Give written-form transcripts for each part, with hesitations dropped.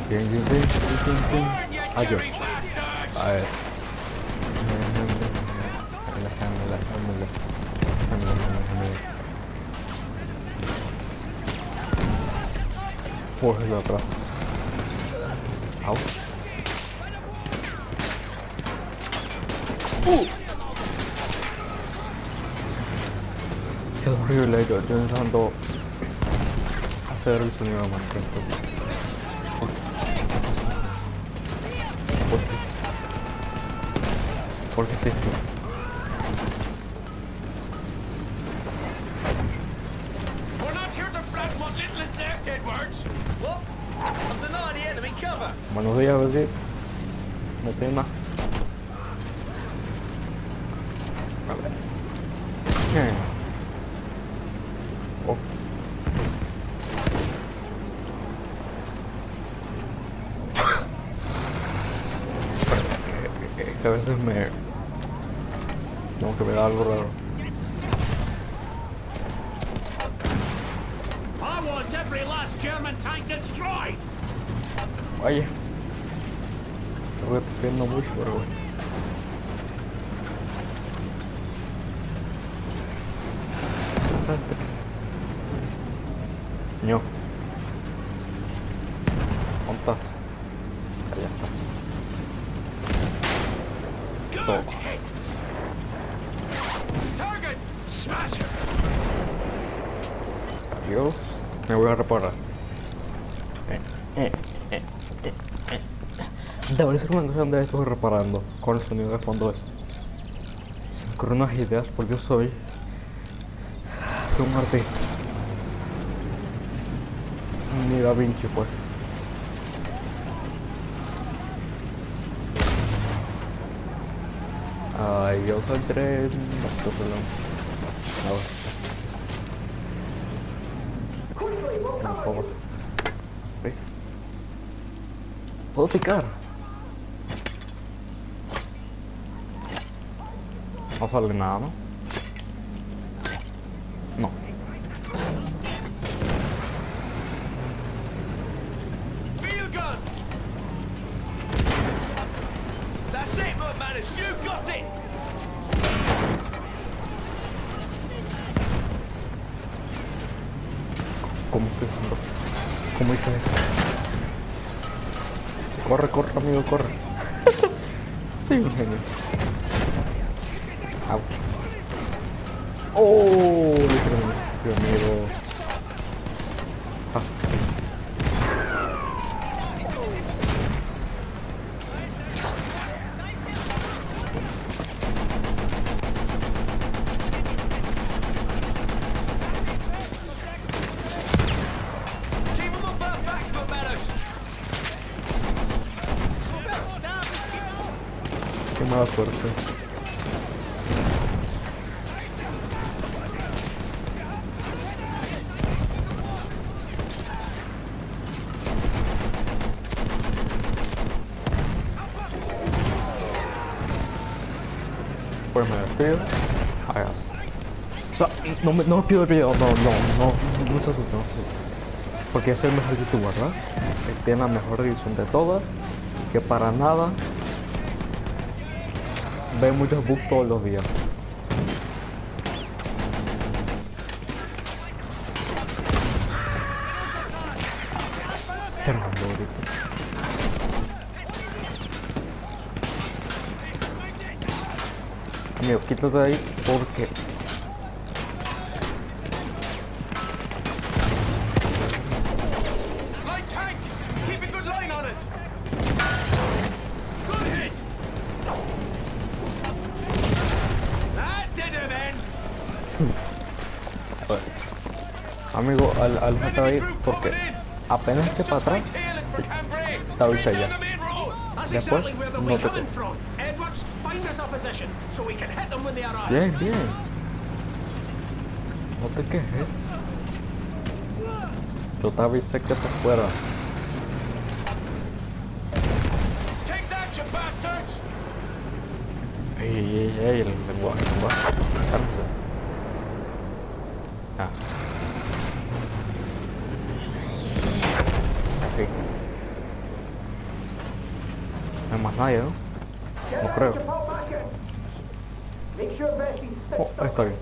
Bien, bien, bien, bien, bien. Adiós. A ver. Déjamela. Cógelo atrás. Au. Es horrible, yo intentando hacer el sonido de Minecraft. ¿Por qué es esto? Buenos días, Bessie. No tiene más. A ver. Oh. Que a veces me... Como que me da algo raro. Vaya. Estoy repitiendo mucho, pero bueno. No. ¿Dónde está? Allá está. Todo. Adiós. Me voy a reparar. Debería ser una canción de esto reparando con el sonido de fondo ese. Se me ocurren unas ideas porque soy un artista. Ni Da Vinci pues. Ay, yo soy el tren. Esto solo. No puedo. ¿Ves? ¿Puedo picar? No sale nada, ¿no? No. ¿Cómo estoy haciendo? ¿Cómo hice eso? Corre, corre, amigo, corre. Soy un genio. Au. Oh, Dios mío. Ah. Qué mala suerte. Pues me despido. Hagas. O sea, no me pido el video, no se asusten, no. Porque es el mejor youtuber, ¿verdad? Que tiene la mejor edición de todas. Que para nada ve muchos bugs todos los días. Qué raro ahorita. Amigo, quítate de ahí porque... Amigo, aléjate de ahí porque apenas esté para atrás, te avisa ya. Después, no te toques. Bien, bien. No te quejes. Yo te avisé que te fuera. Ey, el lenguaje. Cálmese. Ah. Sí. No hay más nadie, ¿no? No creo. Oh, ahí está bien.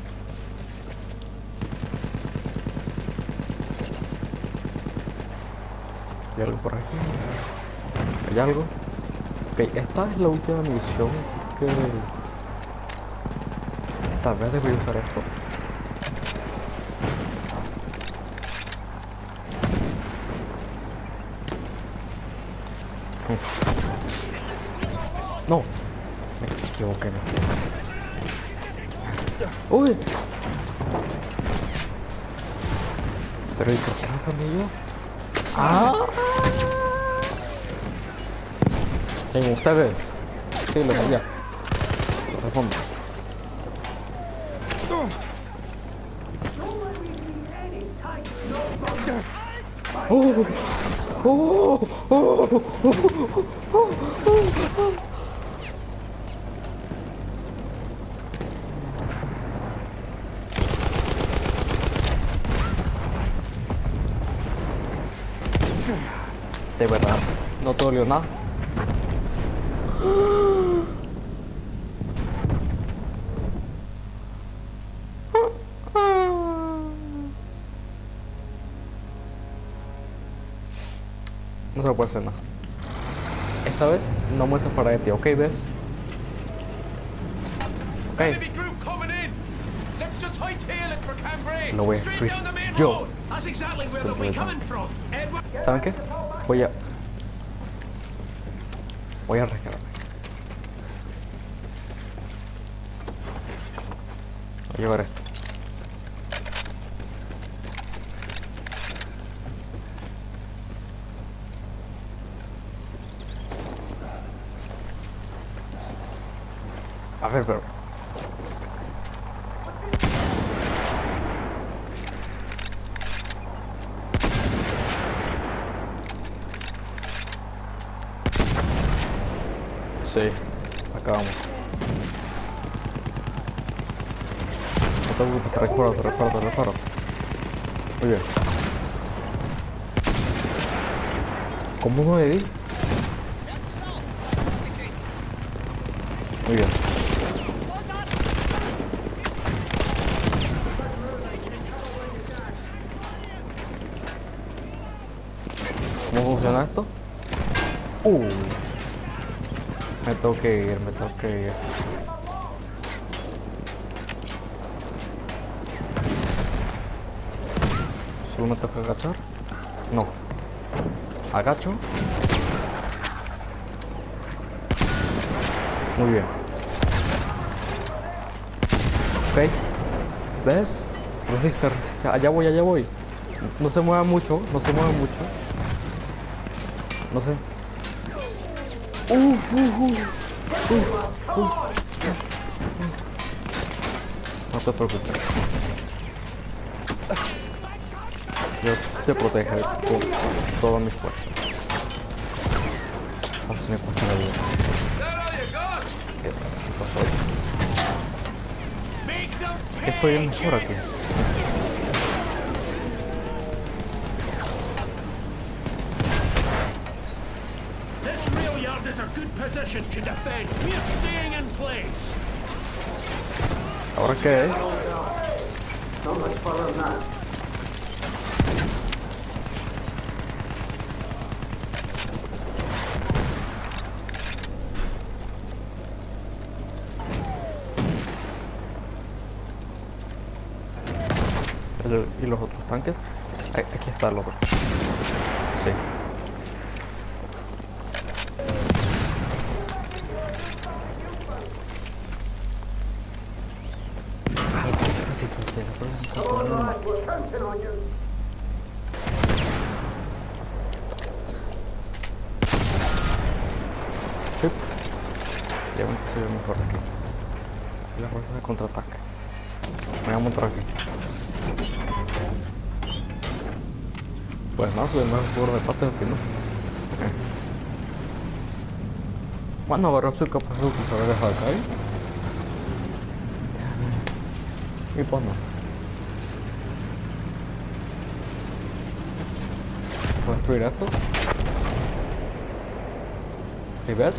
¿Hay algo por aquí? ¿Hay algo? Ok, esta es la última misión que... Tal vez debería usar esto. No, me equivoqué. ¡Uy! Pero ¿y por qué no cambié yo? ¡Ah! En ustedes. Sí, los allá. Los de fondo. ¡Oh! ¡Oh! ¡Oh! De verdad, no te dolió nada. No se puede hacer nada. Esta vez no me voy a separar de ti, ¿ok? ¿Ves? Ok. Lo voy a destruir yo. ¿Saben qué? Voy a arriesgarme. Voy a llevar esto. A ver, pero... Sí, acabamos. No te preocupes, te recuerdo. Muy bien. ¿Cómo no le di? Muy bien. ¿Cómo funciona esto? Me tengo que ir. Solo me tengo que agachar. No. Agacho. Muy bien. Ok. ¿Ves? Resiste. Allá voy. No se mueva mucho. No sé. No te preocupes. Yo te protegeré con todas mis fuerzas. Así me cuesta la vida. ¿Qué pasó? ¿Qué soy el mejor aquí? ¿Ahora qué? ¿Y los otros tanques? Aquí está el otro. Sí. Ya ven que soy mejor aquí. Y las fuerzas de contraataque. Me voy a montar aquí. Pues no, soy más seguro de parte que no. Bueno, ahora soy capaz de usar el Hakai. Y pues no. ¿Puedo destruir esto? ¿Y ves?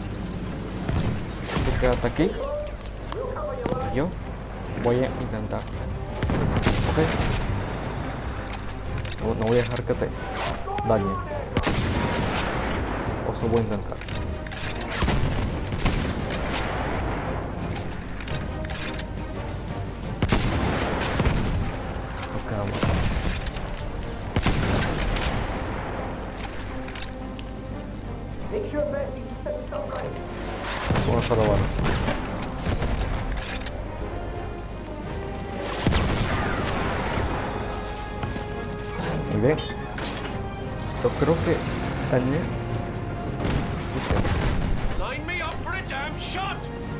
Tú quédate aquí. Yo voy a intentar. Ok. No voy a dejar que te dañe. O se voy a intentar. Ok, vamos. Vamos a robar. Muy bien. Yo creo que dañé. Line me up for a damn shot!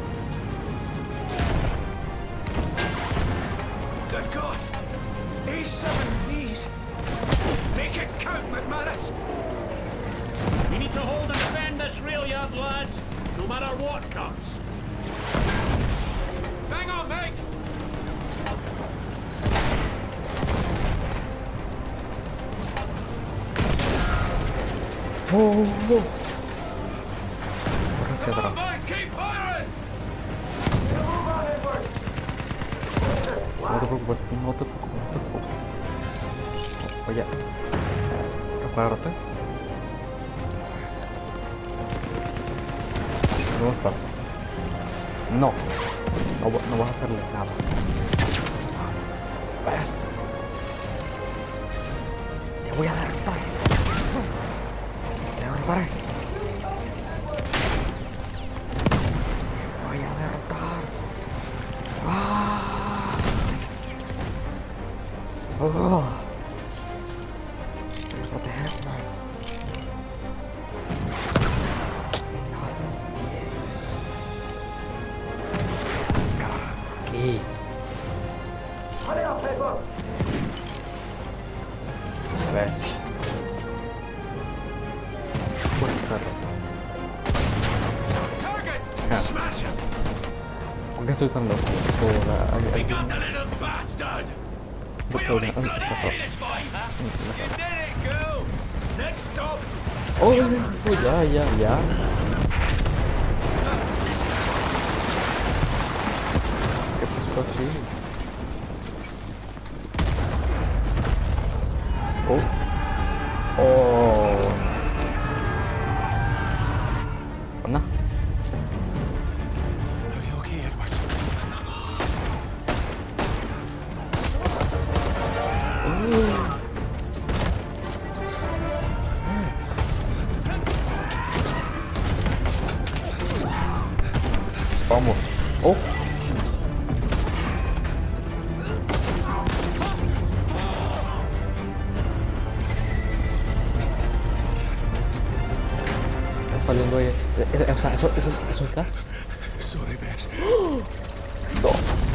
Good God! A7Ds! Make it count, McManus! We need to hold and defend this rail yard, lads, no matter what comes. Hang on, mate! Oh. Hacia Come atrás. on, boys, keep firing! No te preocupes, no te preocupes, no te preocupes. Oye, prepárate. ¿Dónde estás? No, no vas a hacerle nada. ¿Ves? Te voy a derrotar. Te derrotaré. Te voy a derrotar. ¡Ah! ¡Oh! Proteger más. Aquí. ¿Ves? Voy a hacerlo. Target! Ah. Smash him! ¿Por qué estoy tan loco? We got the little bastard! We only bloody hit it, boys! You did it, girl! Next stop! Oh, ya. ¿Qué pasó aquí? Oh. Anda. Are you okay, Edward? Vamos. Oh. Está saliendo ahí. O sea, eso está. Sorry, Bess. No.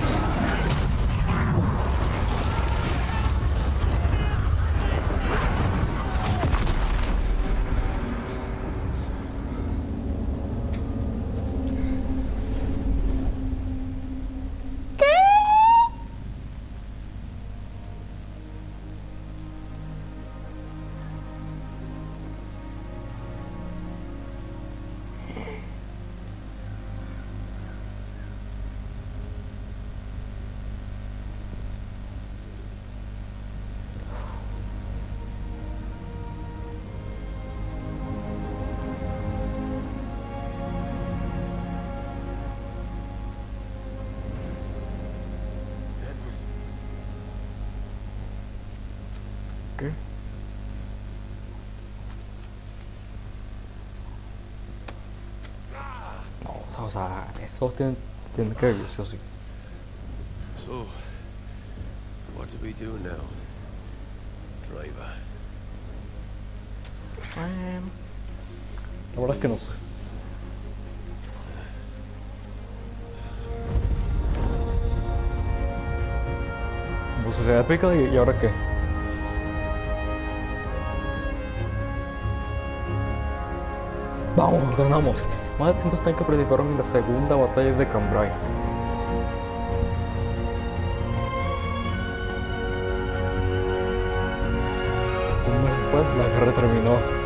¿Qué? No, o sea, eso tiene que vivir, sí o sí. So, what do we do now, driver? La verdad es que no sé. Música épica y ahora qué. Vamos, ganamos. Más de 300 tanques participaron en la segunda batalla de Cambrai. Un mes después, la guerra terminó.